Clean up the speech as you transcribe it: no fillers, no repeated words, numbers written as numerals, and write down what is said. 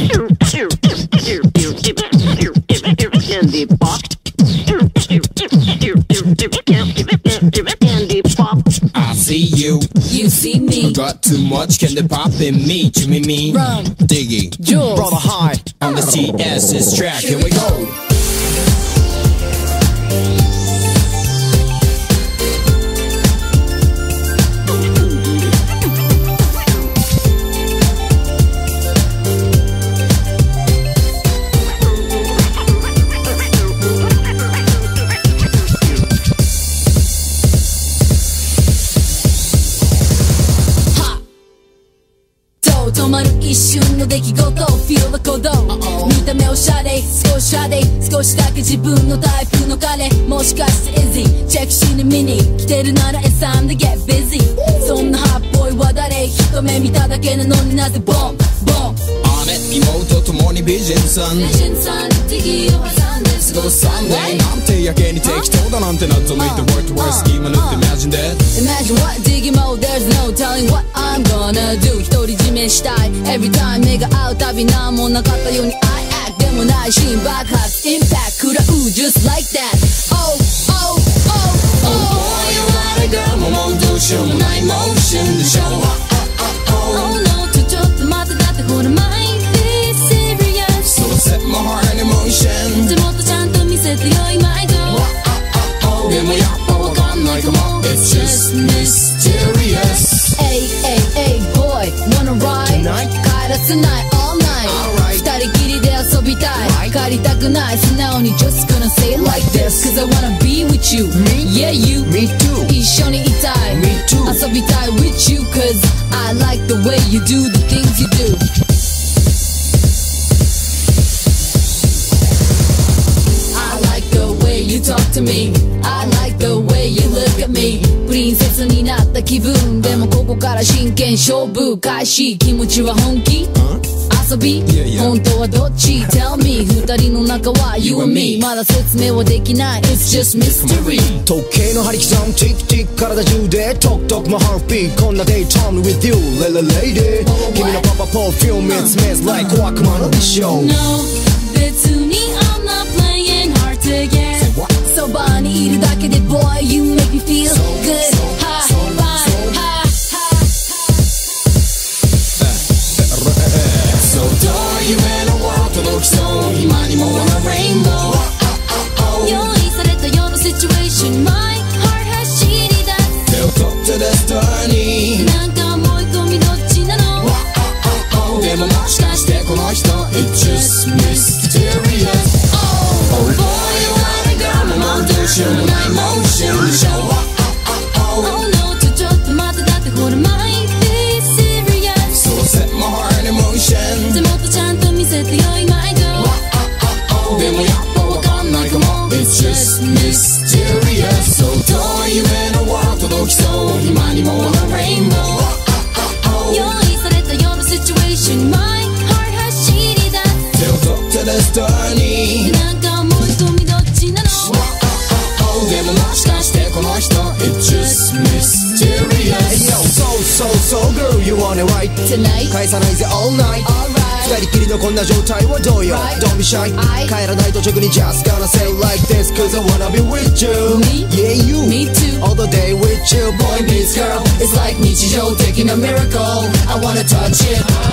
Candy pop. Candy pop. I see you. You see me. Got too much candy pop in me. Jimmy me. Rum-Diggy. Jules. Bro-Hi. On the TS's track. Here we go. 止まる一瞬の出来事 Feel は鼓動見た目おしゃれ少し派手少しだけ自分のタイプの彼もしかして Easy チェックしに見に来てるなら It's time to get busy そんなハッボーイは誰一目見ただけなのになぜボンボン姉妹と共に美人さん美人さんに敵を挟んで過ごす Sunday なんてやけに適当だなんて謎めいて Word to word スキーマ塗って Imagine that Imagine what Diggy mode There's no telling what I'm gonna do 独り占めしたい Every time 目が合うたびなんもなかったように I act でもないシーン爆発 Impact 食らう Just like that Oh oh oh oh boy you want a girl もうどうしようもないモーションでしょ Oh no ちょっと待ってだってほら Might be serious So set my heart in motion でもっとちゃんと見せてよ今いでもやっぱわかんないかも It's just mysterious Hey hey hey boy Wanna ride? Tonight? 帰らせない all night 二人きりで遊びたい帰りたくない素直に Just gonna say it like this Cause I wanna be with you Me? Yeah you Me too 一緒にいたい Me too 遊びたい with you Cause I like the way you do the things you do I like the way you talk to me I like the way you look at me プリンセスになった気分でもここから真剣勝負開始気持ちは本気遊び 本当はどっち Tell me 二人の中は You and me まだ説明はできない It's just mystery 時計の針刻むティックティック体中でトクトクもハーフビートこんな Daytime with you Lady 君のパパポーフューム It smells like 小悪魔のでしょ No 別に I'm not playing hard to get そばにいるだけで Boy you make me feel good Ha ha ha So 遠い夢のワールド届きそう今にも wanna rainbow 用意されたような situation My heart has 知り出す手を取って Destiny なんか思い込みどっちなのでももしかしてこの人 It's just mysterious Oh boy you want a girl もうどうしようもないモーションでしょ Oh no ちょっと待ってだってほら Might be serious So set my heart in motion でもっとちゃんと見せてよ今いでもやっぱわかんないかも It's just mysterious So 遠い夢のワールド届きそう今にも wanna rainbow 用意されたような situation My heart has 知り出す手を取って Destiny なんか思い込みどっちなのでももしかしてこの人 It's just mysterious Hey yo so girl you want it right Tonight 返さないぜ all night Alright 二人きりのこんな状態はどうよ Right. Don't be shy 帰らないと直に Just gonna say like this Cause I wanna be with you Me? Yeah you Me too All the day with you Boy meets girl It's like 日常的な miracle I wanna touch it